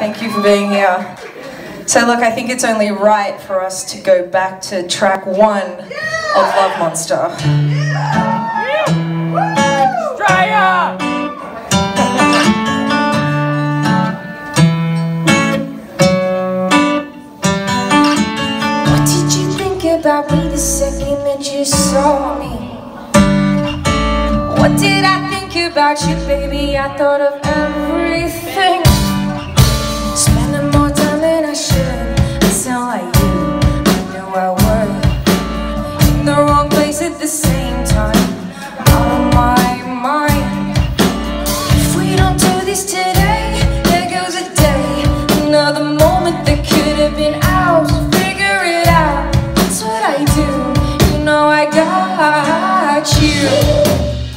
Thank you for being here. So look, I think it's only right for us to go back to track 1 of Love Monster. Australia! What did you think about me the second that you saw me? What did I think about you, baby? I thought of everything. Spending more time than I should. I sound like you, I knew I would. In the wrong place at the same time, out of my mind. If we don't do this today, there goes a day. Another moment that could have been ours. Figure it out, that's what I do. You know I got you.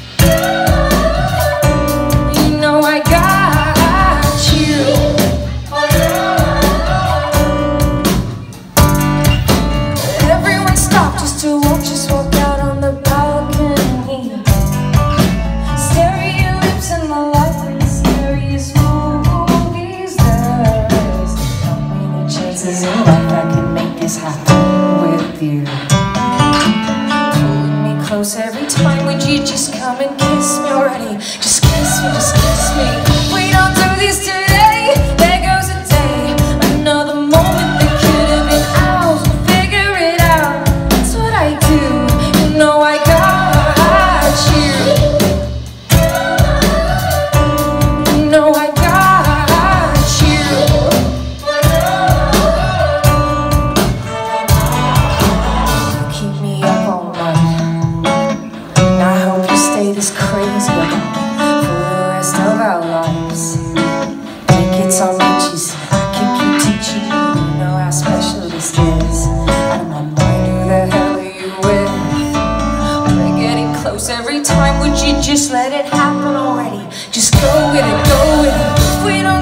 Just walk out on the balcony. Stare at your lips and the light in the scariest movies. There's not many chances in life I can make this happen with you. Pulling me close every time. Would you just come and kiss me already? Just kiss me, just kiss me. We don't do this today. There goes a day. Another moment that could have been ours. Figure it out. That's what I do. You know I got you. You know I got you. You keep me up all night, and I hope you stay this crazy about me for the rest of our lives. Think it's on riches, I can keep teaching you. You know how special this is. Out of my mind, who the hell are you with? We're getting close every time. Would you just let it happen already? Just go with it, go with it. If we don't